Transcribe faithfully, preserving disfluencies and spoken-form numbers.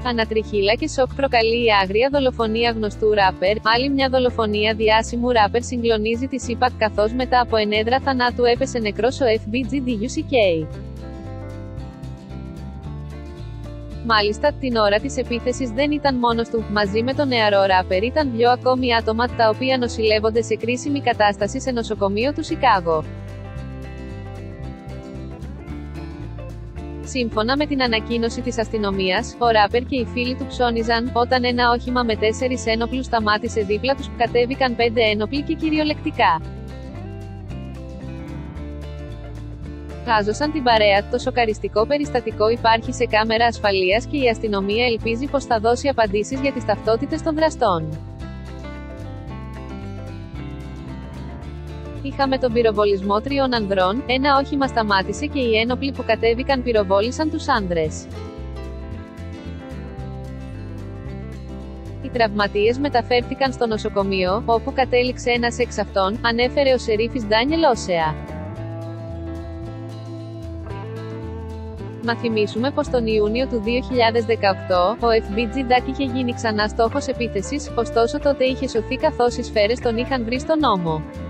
Ανατριχύλα και σοκ προκαλεί η άγρια δολοφονία γνωστού ράπερ. Άλλη μια δολοφονία διάσημου ράπερ συγκλονίζει τη ΣΥΠΑΚ, καθώς μετά από ενέδρα θανάτου έπεσε νεκρός ο εφ μπι τζι ντιουσικ. Μάλιστα, την ώρα της επίθεσης δεν ήταν μόνος του. Μαζί με τον νεαρό ράπερ ήταν δυο ακόμη άτομα, τα οποία νοσηλεύονται σε κρίσιμη κατάσταση σε νοσοκομείο του Σικάγο. Σύμφωνα με την ανακοίνωση της αστυνομίας, ο ράπερ και οι φίλοι του ψώνιζαν, όταν ένα όχημα με τέσσερις ένοπλους σταμάτησε δίπλα τους, κατέβηκαν πέντε ένοπλοι και κυριολεκτικά χάζωσαν την παρέα. Το σοκαριστικό περιστατικό υπάρχει σε κάμερα ασφαλείας και η αστυνομία ελπίζει πως θα δώσει απαντήσεις για τις ταυτότητες των δραστών. Είχαμε τον πυροβολισμό τριών ανδρών, ένα όχημα σταμάτησε και οι ένοπλοι που κατέβηκαν πυροβόλησαν τους άνδρες. Οι τραυματίες μεταφέρθηκαν στο νοσοκομείο, όπου κατέληξε ένας εξ αυτών, ανέφερε ο σερίφης Ντάνιελ Όσεα. Να θυμίσουμε πως τον Ιούνιο του δύο χιλιάδες δεκαοκτώ, ο εφ μπι τζι ντακ είχε γίνει ξανά στόχος επίθεσης, ωστόσο τότε είχε σωθεί καθώς οι σφαίρες τον είχαν βρει στον ώμο.